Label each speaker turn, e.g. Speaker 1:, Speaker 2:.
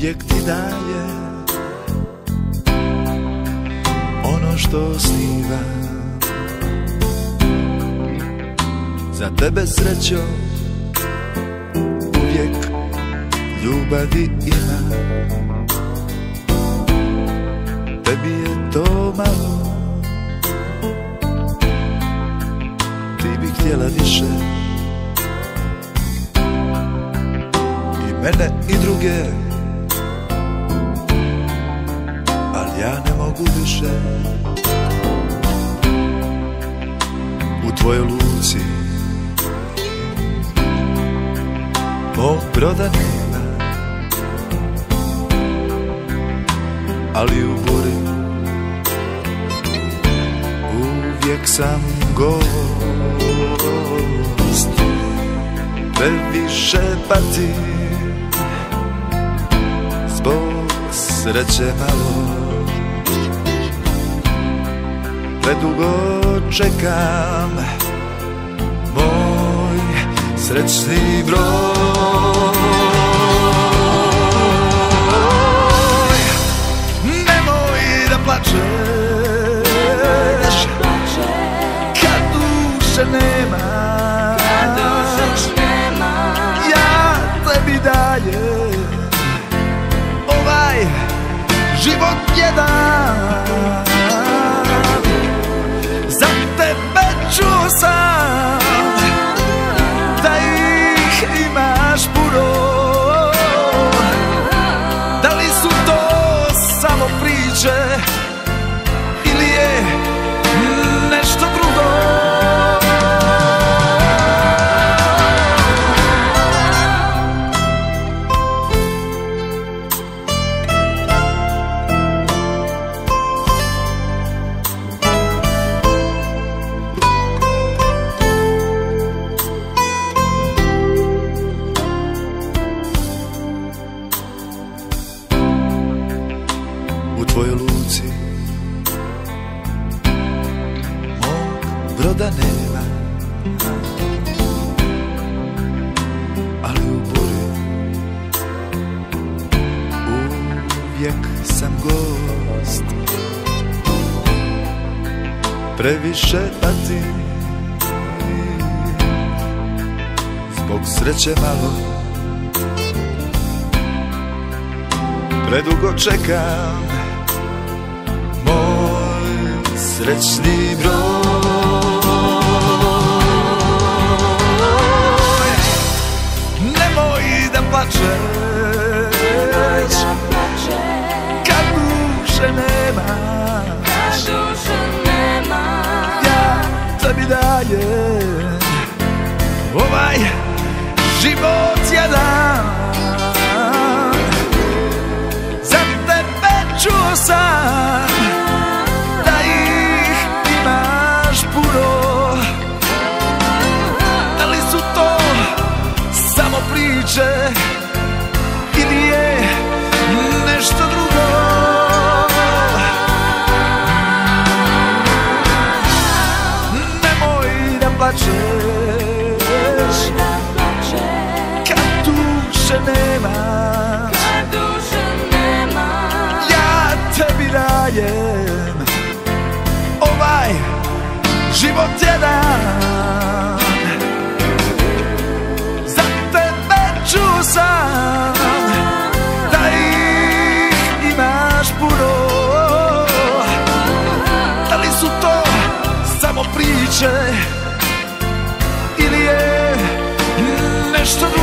Speaker 1: uvijek ti daje ono što sniva. Za tebe srećo uvijek ljubavi ima. Tebi je to malo, ti bi htjela više. I mene i druge, ali ja ne mogu više. U tvojoj luci mog broda nema, ali u buri uvijek sam gost. Previše patim zbog sreće malo, predugo čekam moj srećni broj. Nemoj da plačeš kad duše nema, ja tebi dajem ovaj život jedan. Za tebe čuo sam da ih imaš puno. Da li su to samo priče ili je nešto drugo? U tvojoj luci mog broda nema, ali u buri uvijek sam gost. Previše patim zbog sreće malo, predugo čekam moj srećni broj. Nemoj da plačeš kad duše nema, ja tebi dajem ovaj život jedan. Za tebe čuo sam da ih imaš puno. Da li su to samo priče ili je nešto drugo? Nemoj da plačeš kad duše nema, ja tebi dajem ovaj život jedan. Za tebe čuo sam da ih imaš puno. Da li su to samo priče ili je nešto drugo?